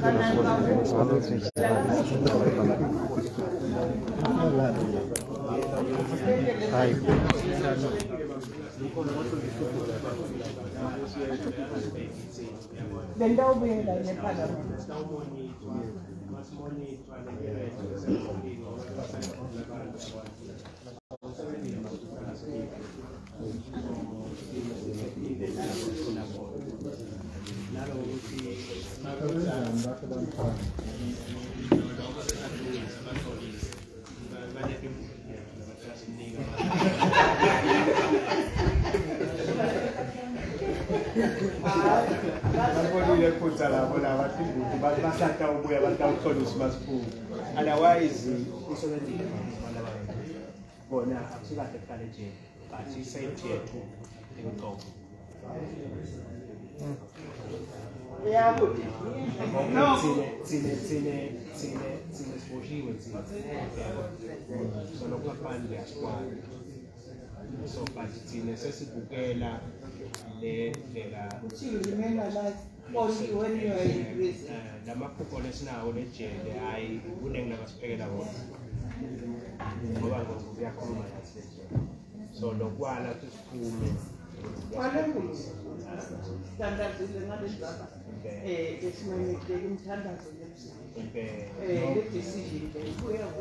Otherwise, so but sinesesibukela le ndlela when you are in prison. lamaphupho lesinawo lejele hayi kunengi nabasiphekela bona ngoba ngoku kuyakhuluma nathi so lokwala sisiphume standardizile ngale ndaba esimemekile umthandazo le decision kuya ku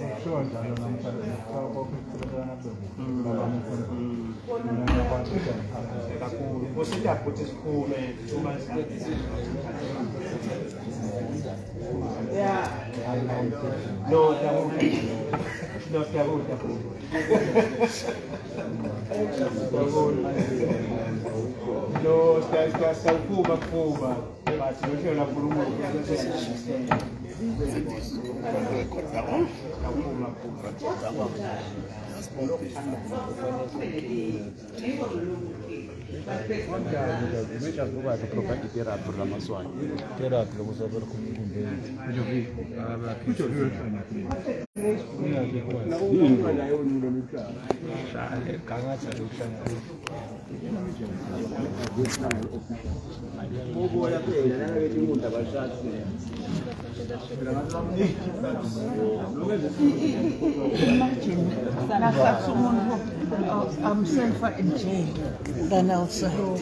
yeah no sawuphuma but uhlelo lakhuluma I'm safer in jail than outside.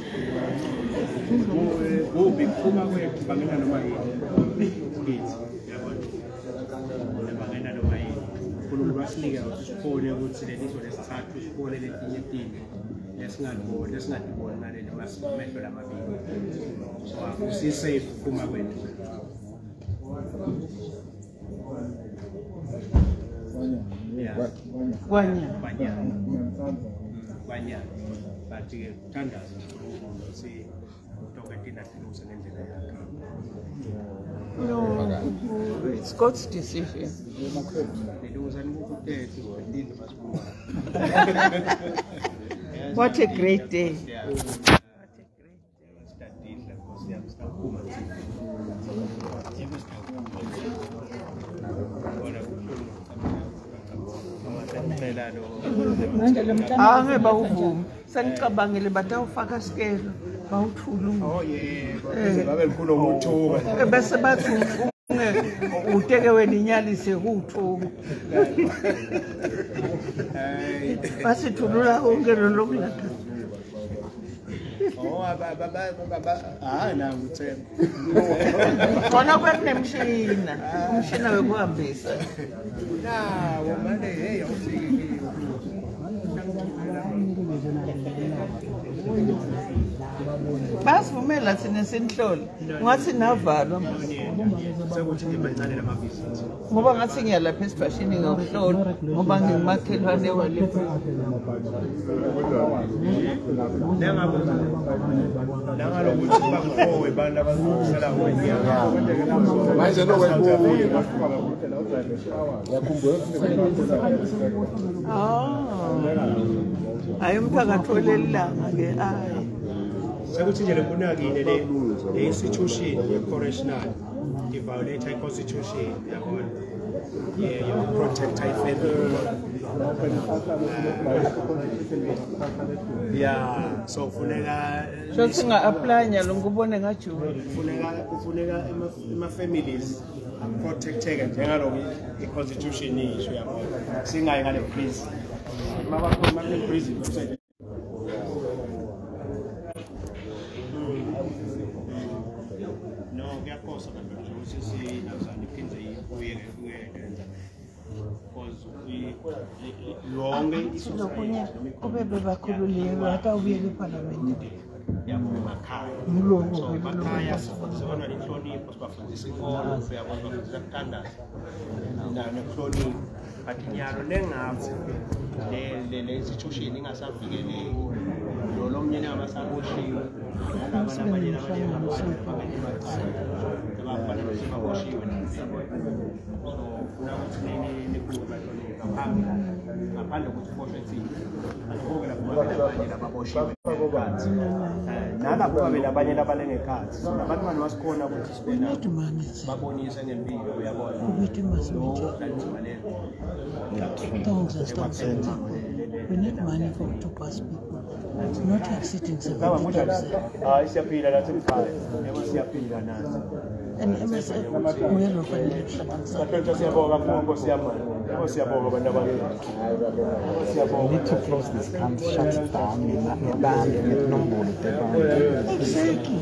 No, it's God's decision. What a great day. Bawuvuma sengicabangile batawufaka skelo bawuthulula oh yeah babe likhulu ngothuka bese bathi uteke wena inyalise kuthuka basithulula konke lokulapha oh baba na ngithemba khona kwekunemshina umshina wekuhambisa nawo manje hey awuthiki basivumela thina senhlolo ngathi navalwa sekuthi ngibancane lamabhizinisi ngoba ngathi ngiyalapha esibhashini ngokuhlola ngoba ngimakhelwane walepha nangalokuthi bakufowe bantu abazosela manje hayi umphakathi olelanga ke hayi sekuthi nje lebonakile le institution ye-correctional i-violate i-constitution yabona protect i-family yeah so kufuneka so singa-apply nyalo ngikubone ngajuni kufuneka ama-families protecteke njengaloku i-constitution isho yabona singayi ngale prison mabakhona prison no kuyakosa abantu ukuthi sinazana iphindze ibuye because yonke lokunye kube bebakhululekile akawuyele eParliament emakhaya so emakhaya sibona inhlonipho sibafundisa inkolo uyabona bafundisa ukuthandaza nekuhlonipha but nyalo nengazi le institution ingasavikeleki lo mnyene abasaboshiwe abanye abafana baseboshiwe ngaphandle kokuthi uboshwe thina abanye ababoshiwe nalapho babeli abanye labalengekhathi so nabantu basikhona ukuthi sibena babonise ngempilo uyabona we need money to pass people. Not exceeding 70,000. Siyaphila nathi ekhaya. Yebo siyaphila nathi. And MSF uyelo fanele Saphela siyabonga kakhulu siyamani. Yebo siyabonga abantu abakithi. We need to close this country, shut it down, exactly.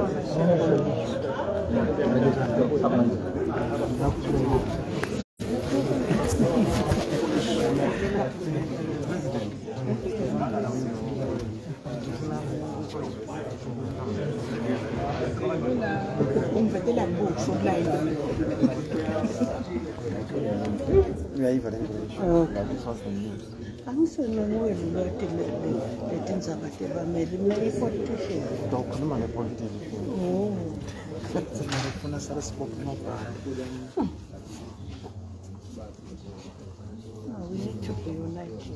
We need to be united.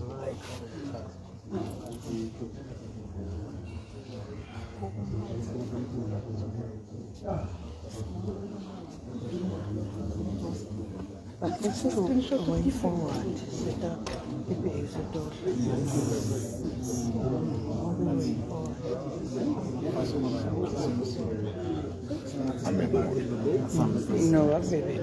But let's go way forward. Set up the base of all the way forward. No, I'm very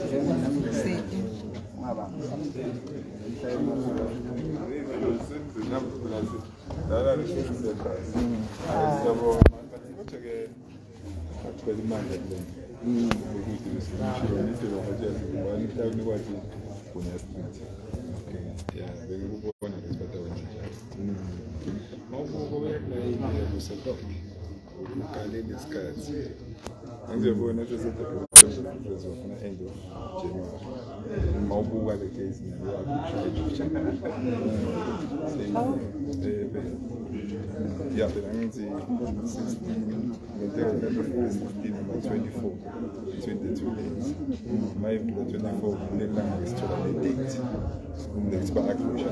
yeah, but I'm 16, 24 between the 2 days. My 24 is to the date. Next back,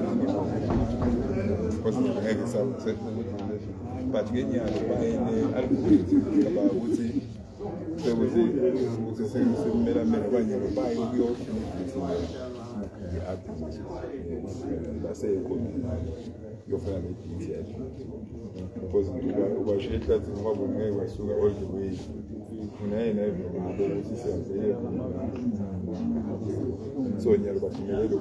because but again, yeah, about what's it. There was a your family because was she that all the way so near but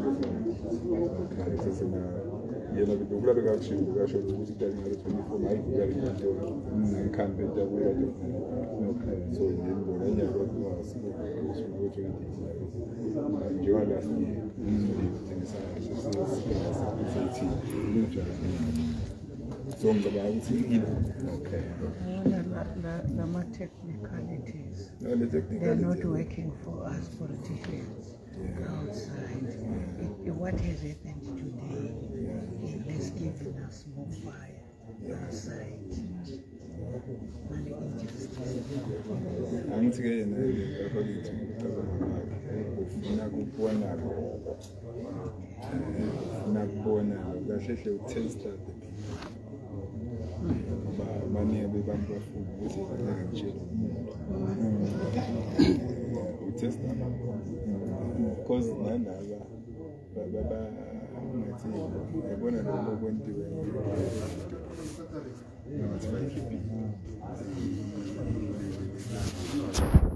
you know, the graphic action, the Russian music that you have 24 might be very good. Can't be that way. So, you know, then you got you understand. So, technicalities. They are not working for us politicians outside. What has happened today has given us more fire outside. maningi bebantu bafuna ukuthi angakutshela utesta because nalaba baba ngathi yabona lokho kwentiwe ngathi